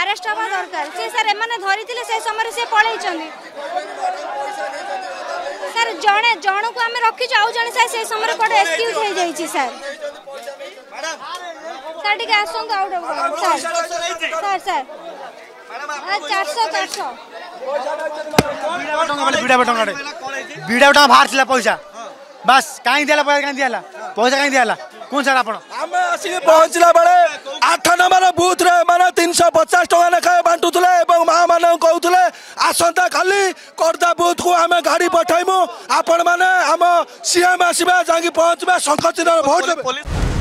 arrest हवा दरकार से सर एमाने धरिथिले से समय से पळैचंदी सर जणे जण को हम रखि जाऊ जणे से समय कोड एक्सक्यूज हो जाई छी सर सर ठीक आसंग आउट ऑफ सर सर 400 बीड़ा बटा बाहर छिला पैसा बस कहीं दिला पैसा कहीं दिला कौन सर आपण आम आसिक पहुँचला बेले 8 नंबर बुथ रे माने 350 टका लेखाए बांटुले माँ मान कहते आसंता खाली कर्दा बुथ को आम गाड़ी पठाइमु आपण माने आम सीएम आसबा जांगी पहुँचबा शंख चिन्ह भोट